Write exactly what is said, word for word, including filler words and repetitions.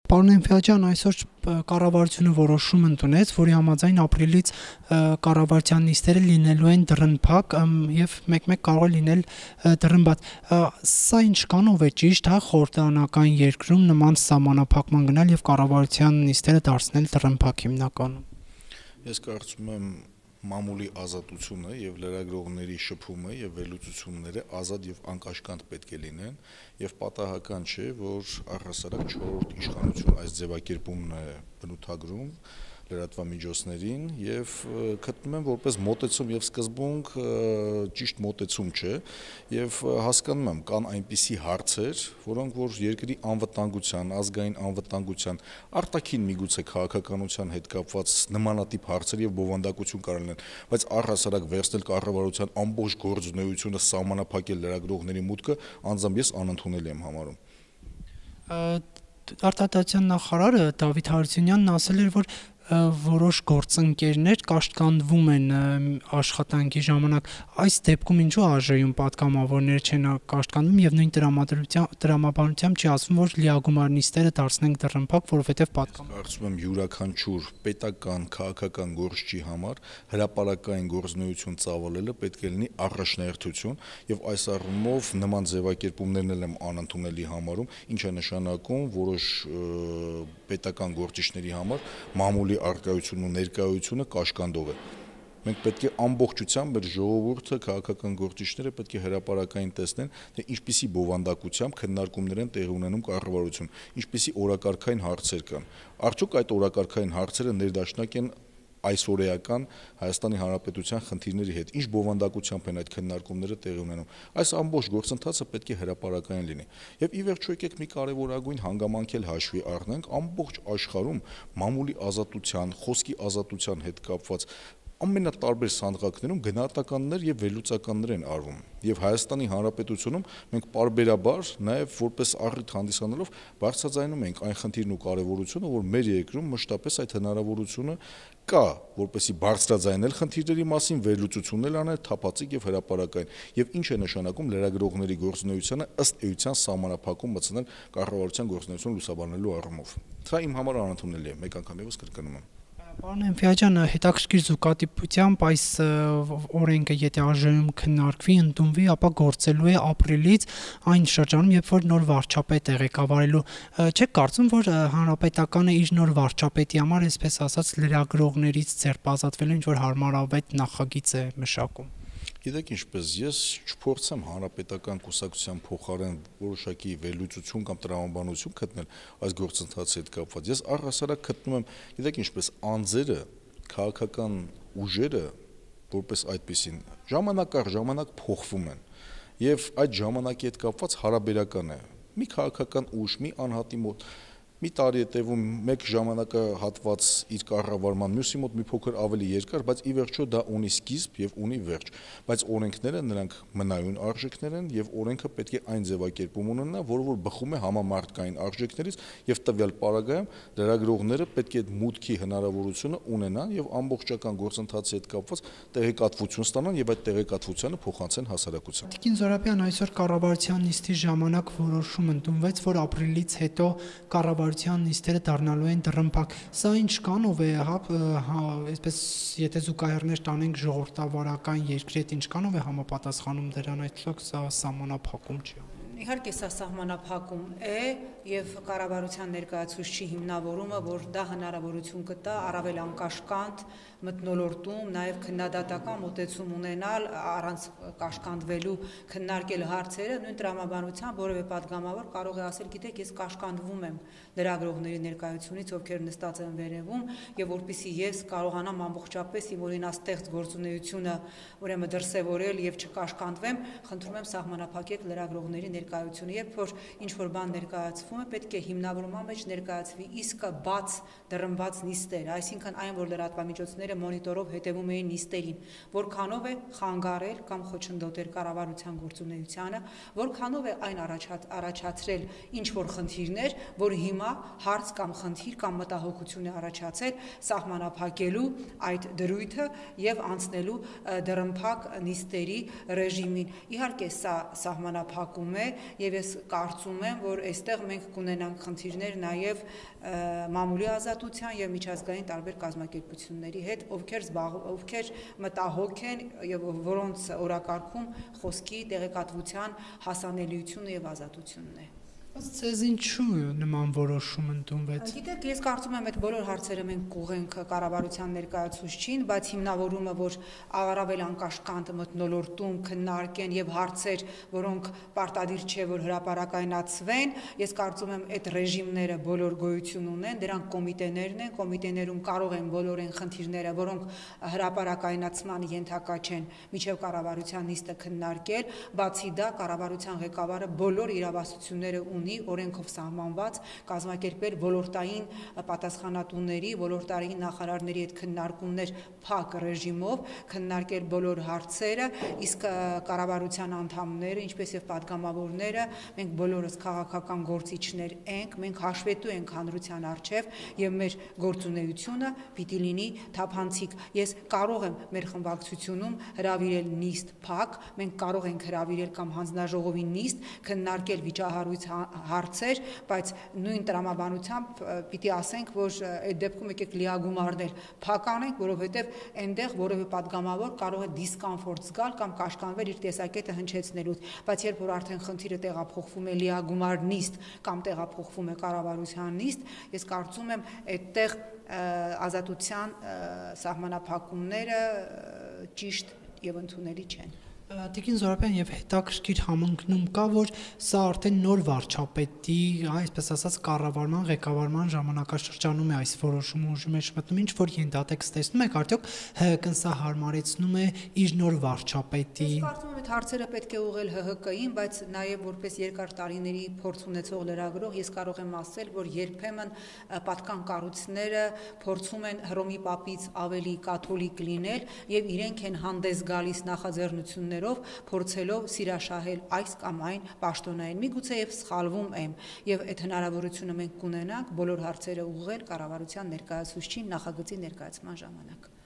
Պարոն Էմֆիաջյան, այսօր կառավարությունը որոշում ընդունեց, որի համաձայն ապրիլից կառավարության նիստերը լինելու են դռնփակ եւ մեկ-մեկ կարող է լինել դռնբաց։ Սա ինչ կանով է ճիշտ, հա, խորհրդարանական երկրում նման սահմանափակման գնալ եւ կառավարության նիստերը դարձնել դռնփակ հիմնականում։ Ես կարծում եմ մամուլի ազատությունը եւ լրագրողների շփումը եւ վերլուծությունները ազատ եւ անկաշկանդ պետք է լինեն եւ պատահական չէ, որ առհասարակ չորրորդ իշխանություն այս ձևակերպումն է բնութագրում լրատվամիջոցներին եւ գտնում եմ որպես մոտեցում եւ սկզբունք ճիշտ մոտեցում չէ եւ հասկանում եմ կան այնպիսի հարցեր, որոնք որ երկրի անվտանգության, ազգային անվտանգության, արտաքին միգուցե քաղաքականության հետ կապված նմանատիպ հարցեր եւ բովանդակություն կարող լինեն, բայց առհասարակ վերցնել կառավարության ամբողջ գործունեությունը սահմանափակել լրագրողների մուտքը անձամբ ես անընդունելի եմ համարում։ Արտադրության նախարարը Դավիթ Հարությունյանն ասել էր, որ որոշ գործընկերներ կաշկանդվում են աշխատանքի ժամանակ, այս դեպքում ինչու ԱԺ-ում պատգամավորները չեն կաշկանդվում եւ նույն տրամաբանությամբ չի ասվում, որ լիագումար նիստերը դարձնենք դռնփակ, որովհետեւ պատգամ։ Կարծում եմ յուրաքանչյուր պետական, քաղաքական գործչի համար հրապարակային գործունեություն ծավալելը պետք է լինի առաջնահերթություն եւ այս առումով նման ձևակերպումներն էլ եմ անընդունելի համարում, ինչ է նշանակում որոշ պետական գործիչների համար մամուլի արկայությունն ու ներկայությունը կաշկանդող է։ Մենք պետք է ամբողջությամբ մեր ժողովուրդը, քաղաքական գործիչները պետք է հրապարակային տեսնեն, թե ինչպիսի բովանդակությամբ քննարկումներ են տեղի ունենում կառավարություն, ինչպիսի օրակարգային հարցեր կան։ Արդյոք այդ օրակարգային հարցերը ներդաշնակ են այսօրեական Հայաստանի Հանրապետության խնդիրների հետ, ինչ բովանդակությամբ են այդ քննարկումները տեղի ունենում։ Այս ամբողջ գործընթացը պետք է հրապարակային լինի։ Եվ ի վերջո եկեք մի կարևորագույն հանգամանք էլ հաշվի առնենք, ամբողջ աշխարհում մամուլի ազատության, խոսքի ազատության հետ կապված ամենատարբեր սանդղակներում գնահատականներ եւ վերլուծականներ են արվում եւ Հայաստանի Հանրապետությունում մենք պարբերաբար նաեւ որպես առիթ հանդիսանալով բարձրաձայնում ենք այն խնդիրն ու կարեւորությունը, որ մեր երկրում մշտապես այդ հնարավորությունը կա, որպեսզի բարձրաձայնել խնդիրների մասին վերլուծություններ անել թափածիկ եւ հրապարակային եւ ինչ է նշանակում լրագրողների գործունեությանը ըստ էության սահմանափակում մտցնել կառավարության գործունեությունը լուսաբանելու առումով։ Սա իմ համար անընդունելի է, մեկ անգամ եւս կրկնում եմ։ Պարոն Էմֆիաջյան, հետաքրքիր զուգադիպությամբ այս օրենքը եթե ԱԺ-ում քննարկվի, ընդունվի, ապա գործելու է ապրիլից այն շրջանում, երբ որ նոր վարչապետ է ղեկավարելու։ Չեք կարծում, որ հանրապետականը իր նոր վարչապետի համար, այսպես ասած, լրագրողներից ձերբազատվելու ինչ որ հարմարավետ նախագիծ է մշակում։ Գիտեք ինչպես, ես չփորձեմ հանրապետական կուսակցության փոխարեն որոշակի վերլուծություն կամ տրամաբանություն գտնել այս գործընթացի հետ կապված։ Ես առհասարակ գտնում եմ, գիտեք ինչպես, անձերը, քաղաքական ուժերը, որպես այդպեսին, ժամանակ առ ժամանակ փոխվում են։ Եվ այդ ժամանակի հետ կապված հարաբերական է։ Մի քաղաքական ուժ, մի անհատի մոտ մի տարի է տևում մեկ ժամանակահատված իր կառավարման, մյուսի մոտ մի փոքր ավելի երկար, բայց ի վերջո դա ունի սկիզբ եւ ունի վերջ, բայց օրենքները նրանք մնայուն արժեքներ են եւ օրենքը պետք է այն ձևակերպում ունենա, որը որ բխում է համամարտկային արժեքներից եւ տվյալ պարագայում լրագրողները պետք է մուտքի հնարավորությունը ունենան եւ ամբողջական գործընթացի հետ կապված տեղեկատվություն ստանան եւ այդ տեղեկատվությունը փոխանցեն հասարակությանը։ Տիկին Զոհրաբյան, այսօր կառավարության նիստի ժամանակ որոշում ընդունվեց, որ ապրիլից հետո կառավարության նիստերը դառնալու են դռնփակ։ Սա ինչ կանով է, հա, այսպես եթե զուգահեռներ տանենք ժողովրդավարական երկրի հետ, ինչ կանով է համապատասխանում դրան, այդտեղ սա սահմանափակում չի։ Իհարկե սա սահմանափակում է եւ կառավարության ներկայացուցչի հիմնավորումը, որ դա հնարավորություն կտա առավել անկաշկանդ մթնոլորտում, նաեւ քննադատական մոտեցում ունենալ առանց կաշկանդվելու քննարկել հարցերը, նույն տրամաբանությամբ որևէ падգամավոր կարող է ասել, գիտեք, ես կաշկանդվում եմ լրագրողների ներկայությունից, ովքեր նստած են վերևում, եւ որպեսզի ես կարողանամ ամբողջապես իմ օրինաստեղծ գործունեությունը ուրեմն դրսևորել եւ չկաշկանդվեմ, խնդրում եմ սահմանափակեք լրագրողների ներկայությունը, երբ որ ինչ որ բան ներկայացվում է, պետք է հիմնավորման մեջ ներկայացվի իսկը բաց դռնբաց նիստեր, այսինքն այն, որ լրատվամիջոցները մոնիտորով հետևում էին նիստերին, որքանով է խանգարել կամ խոչընդոտել կառավարության գործունեությանը, որքանով է այն առաջացրել ինչ որ խնդիրներ, որ հիմա հարց կամ խնդիր կամ մտահոգություն է առաջացել սահմանափակելու այդ դրույթը եւ անցնելու դռնփակ նիստերի ռեժիմին։ Իհարկե սա սահմանափակում է եւ ես կարծում եմ, որ այստեղ մենք կունենանք խնդիրներ նաեւ մամուլի ազատության եւ միջազգային տարբեր կազմակերպությունների հետ, ովքեր զբաղ, ովքեր մտահոգ են եւ որոնց օրակարգում խոսքի տեղեկատվության հասանելիությունը եւ ազատությունն է։ Ձեզ ինչու նման որոշում ընդունվեց։ Գիտեք, ես կարծում եմ, այդ բոլոր հարցերը մենք կուղենք կառավարության ներկայացուցչին, բայց հիմնավորումը, որ առավել անկաշկանդ մթնոլորտում քննարկեն եւ հարցեր, որոնք պարտադիր չէ, որ հրապարակայնացվեն, ես կարծում եմ, այդ ռեժիմները բոլոր գոյություն ունեն, դրանք կոմիտեներն են, կոմիտեներում կարող են բոլոր այն խնդիրները, որոնք հրապարակայնացման ենթակա չեն, միջև կառավարության նիստը քննարկել, բացի դա կառավարության ղեկավարը բոլոր իրավասությունները ունի օրենքով սահմանված կազմակերպել ոլորտային պատասխանատուների, ոլորտային նախարարների հետ քննարկումներ փակ ռեժիմով, քննարկել բոլոր հարցերը, իսկ կառավարության անդամները, ինչպես եւ падգամավորները, մենք բոլորս քաղաքական գործիչներ ենք, մենք հաշվետու ենք հանրության առջև եւ մեր գործունեությունը պիտի լինի թափանցիկ։ Ես կարող եմ մեր խմբակցությունում հրավիրել նիստ փակ, մենք կարող ենք հրավիրել կամ հանձնաժողովի նիստ քննարկել վիճահարույց հարցեր, բայց նույն տրամաբանությամբ պիտի ասենք, որ այդ դեպքում եկեք լիագումարներ փակ անենք, որովհետև այնտեղ որևէ падգամավոր կարող է դիսկոմֆորտ զգալ կամ կաշկանվել իր տեսակետը հնչեցնելուց, բայց երբ որ արդեն խնդիրը տեղափոխվում է լիագումար նիստ կամ տեղափոխվում է կառավարության նիստ, ես կարծում եմ այդտեղ ազատության սահմանափակումները ճիշտ եւ ընդունելի չեն։ Տիկին Զոհրաբյան, եւ հետաքրքիր համընկնում կա, որ սա արդեն նոր վարչապետի, այսպես ասած, կառավարման, ղեկավարման ժամանակաշրջանում է այս որոշումը ուժի մեջ մտնում, ինչ որ ենթատեքստ տեսնում եք, արդյոք ՀՀԿ-ն սա հարմարեցնում է իր նոր վարչապետի։ Ես կարծում եմ, այդ հարցերը պետք է ուղղել ՀՀԿ-ին, բայց նաեւ որպես երկար տարիների փորձ ունեցող լրագրող ես կարող եմ ասել, որ երբեմն պատկան կառույցները փորձում են Հռոմի պապից ավելի կաթոլիկ լինել եւ իրենք են հանդես գալիս նախաձեռնություններ փորձելով սիրաշահել այս կամ այն պաշտոնային, միգուցե եւ սխալվում եմ, եւ այդ հնարավորությունը մենք կունենանք բոլոր հարցերը ուղղել կառավարության ներկայացուցչին նախագծի ներկայացման ժամանակ։